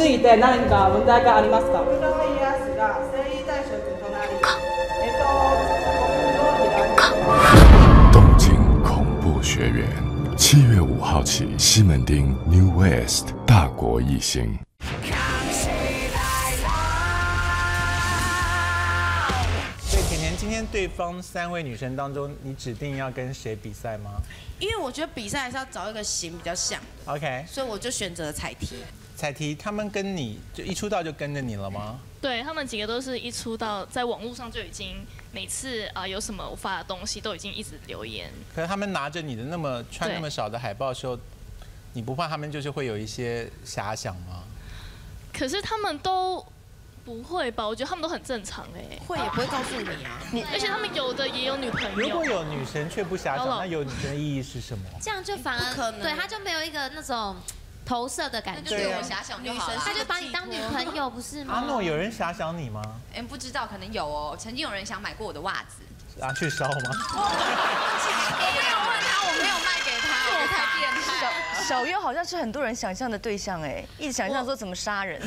ついて何か問題がありますか？フードファイヤースが征夷大将と隣。 动静恐怖学园，7月5号起，西门町 New West 大国艺兴。 所以甜甜，今天对方3位女生当中，你指定要跟谁比赛吗？ 因为我觉得比赛还是要找一个型比较像 ，OK， 所以我就选择了彩题。 彩题，他们跟你就一出道就跟着你了吗？ 对他们几个都是一出道，在网络上就已经每次有什么我发的东西都已经一直留言。 可是他们拿着你的穿那么少的海报的时候，你不怕他们就是会有一些遐想吗？ 可是他们都不会吧？我觉得他们都很正常哎。 会也不会告诉你啊。 而且他们有的也有女朋友。 如果有女神却不遐想，那有女神的意义是什么？ 这样就反而对他就没有一个那种投射的感觉。 对我遐想就好了。 他就把你当女朋友不是吗？ 阿诺，有人遐想你吗？ 不知道，可能有哦。曾经有人想买过我的袜子。 去烧吗？ 我没有问他，我没有卖给他，我太变态了。 小优好像是很多人想象的对象哎，一直想象说怎么杀人。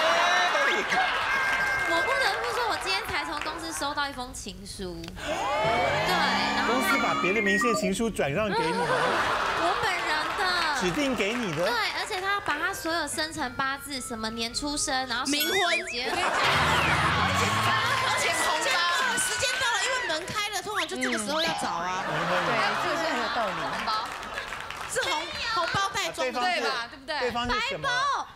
我不得不说，我今天才从公司收到一封情书。对，然后公司把别的明星的情书转让给你吗？ 我本人的， 指定给你的。 对，而且他要把他所有生辰八字、什么年出生，然后冥婚节， 而且时间到了，因为门开了，通常就这个时候要找啊。 对，这个是很有道理。 红包是红包袋装的， 对吧？对不对？ 对方是什么？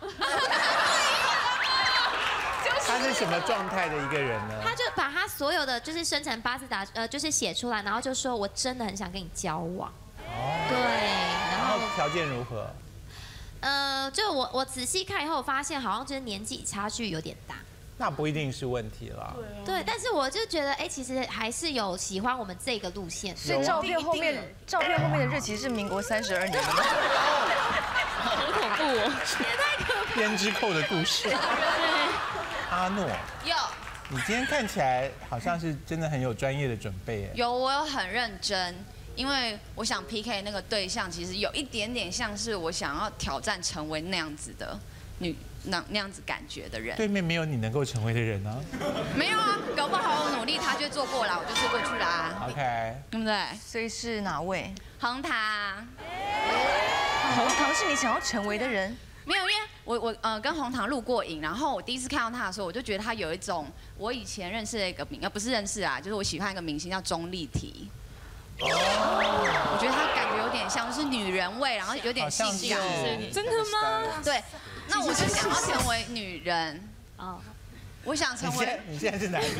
他是什么状态的一个人呢？ 他就把他所有的就是生辰八字就是写出来，然后就说我真的很想跟你交往。对， 然后条件如何？ 就我仔细看以后，发现好像就是年纪差距有点大。 那不一定是问题啦。 对，但是我就觉得，其实还是有喜欢我们这个路线。 所以照片后面的日期是民国32年的吗？ 好恐怖哦！ 也太可怕。 胭脂扣的故事。阿诺，你今天看起来好像是真的很有专业的准备哎。 我有很认真，因为我想 PK 那个对象，其实有一点点像是我想要挑战成为那样子的那样子感觉的人。 对面没有你能够成为的人啊。 没有啊，搞不好我努力，他就做过了，我就做过去啦。 OK， 对不对？ 所以是哪位？ 红糖。 红糖是你想要成为的人？ 没有，因为我跟红糖录过影，然后我第一次看到他的时候，我就觉得他有一种我以前认识的一个不是认识啊，就是我喜欢一个明星叫钟丽缇。我觉得他感觉有点像是女人味，然后有点性感。 真的吗？ 对，那我就想要成为女人。我想成为。 你现在是男人？ 是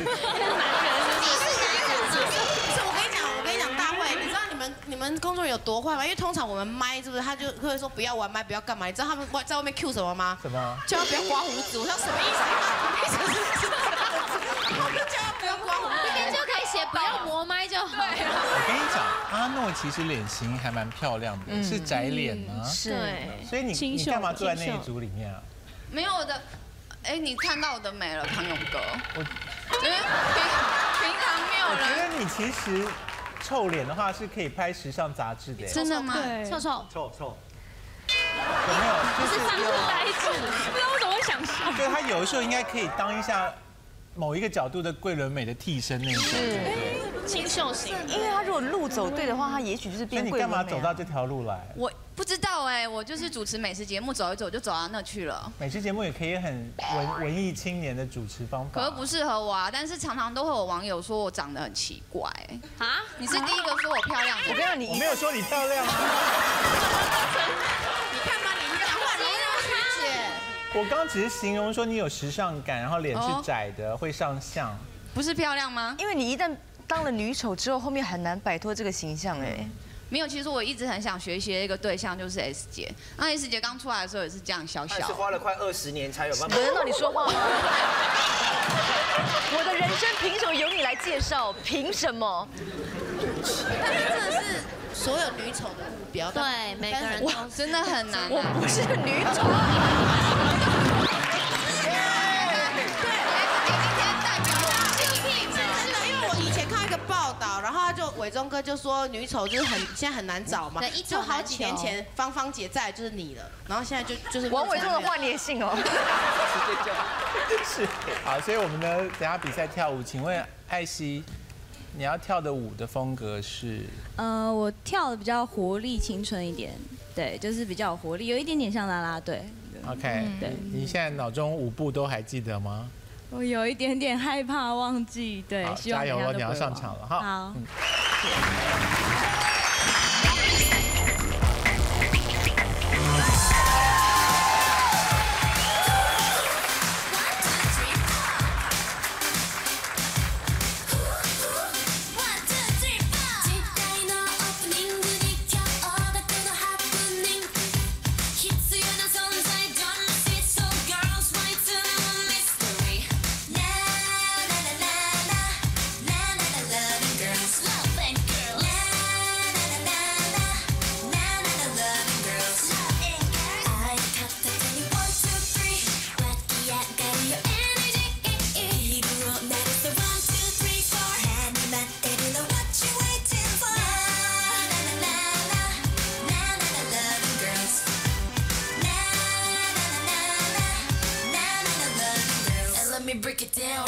我跟你讲，大会，你知道你们工作人员有多坏吗？因为通常我们麦是不是他就会说不要玩麦，不要干嘛？你知道他们在外面 Q 什么吗？ 什么？ 叫他不要刮胡子。我说什么意思？他们叫他不要刮胡子， 这边就可以写不要磨麦就好。 我跟你讲，阿诺其实脸型还蛮漂亮的，是窄脸吗？ 是。 所以你干嘛坐在那一组里面啊？ 没有我的，你看到我的美了，唐永哥。我觉得平常没有人。 我觉得你其实臭脸的话是可以拍时尚杂志的。 真的吗？ 臭。 有没有？就是呆滞，不知道为什么会想笑。 对，他有的时候应该可以当一下某一个角度的桂纶镁的替身那种。 清秀型。 因为他如果路走对的话，他也许就是变桂纶镁。 那你干嘛走到这条路来？ 我不知道我就是主持美食节目，走一走就走到那去了。 美食节目也可以很文艺青年的主持方法。 可是不适合我啊，但是常常都会有网友说我长得很奇怪。啊？你是第一个说我漂亮的。 我跟你讲， 我没有说你漂亮。 你看吧，你讲话你要学姐。 我刚刚只是形容说你有时尚感，然后脸是窄的，会上相。 不是漂亮吗？ 因为你一旦当了女丑之后，后面很难摆脱这个形象哎。 没有，其实我一直很想学习的一个对象就是 S 姐。那 S 姐刚出来的时候也是这样小小。 是花了快20年才有办法。 轮到你说话吗？我的人生凭什么由你来介绍？凭什么？ 但是真的是所有女丑的目标。 对，每个人都真的很难。 我不是女丑。 因为我以前看一个报道，然后他就伟忠哥哥就说女丑就是现在很难找嘛， 对，一就好几年前芳芳姐在就是你了，然后现在就是王伟忠的换脸性哦。 是，好，所以我们呢，等下比赛跳舞，请问艾希，你要跳的舞的风格是？ 我跳的比较活力、青春一点，对，就是比较有活力，有一点点像啦啦队。 OK，对，你现在脑中舞步都还记得吗？ 我有一点点害怕忘记，对，希望加油哦，你要上场了哈。 好。 Break it down.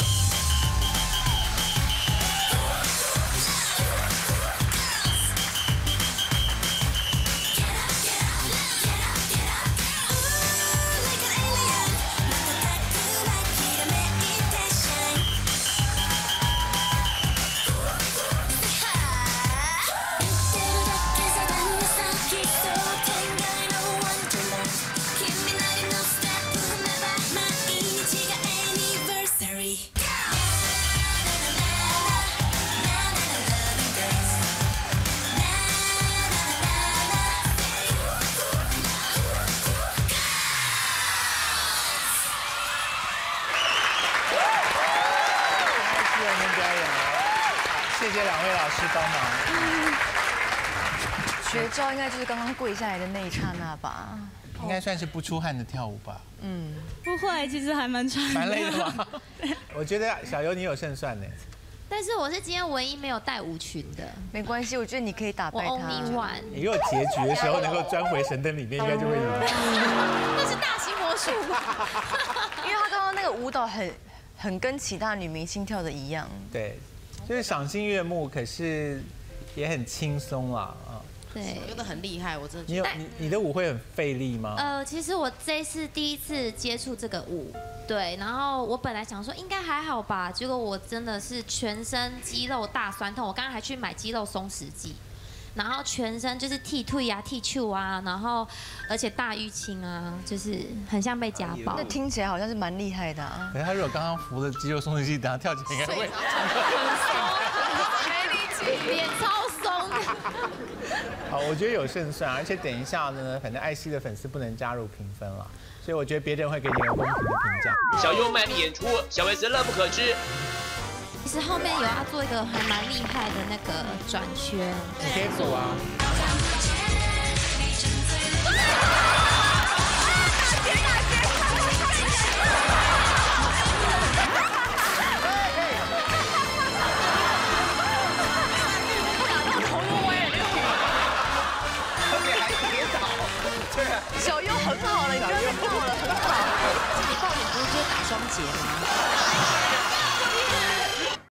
谢谢两位老师帮忙。 绝招应该就是刚刚跪下来的那一刹那吧？ 应该算是不出汗的跳舞吧？ 不会，其实还蛮喘的。 蛮累的吗？我觉得小游你有胜算呢。 但是我是今天唯一没有带舞裙的。 没关系，我觉得你可以打败他。 我 only one。 你如果结局的时候能够钻回神灯里面，应该就会赢。 那是大型魔术吧？ 因为他刚刚那个舞蹈很跟其他女明星跳的一样。 对，就是赏心悦目，可是也很轻松啦啊。 对， 我觉得很厉害，我真的觉得。 你的舞会很费力吗？ 其实我这次第一次接触这个舞，对，然后我本来想说应该还好吧，结果我真的是全身肌肉大酸痛，我刚刚还去买肌肉松弛剂，然后全身就是剃腿啊、剃袖啊，然后而且大淤青啊，就是很像被家暴。 那听起来好像是蛮厉害的啊。 可是他如果刚刚服了肌肉松弛剂，等下跳起来应该会没力气，脸超松的。 好，我觉得有胜算，而且等一下呢，反正艾希的粉丝不能加入评分了，所以我觉得别人会给你们公平的评价。 小优卖力演出，小 S 乐不可支。 其实后面有要做一个还蛮厉害的那个转圈， 你可以组啊。 小优很好了，你不要再闹了，很好。 你爆脸不是就打双节吗？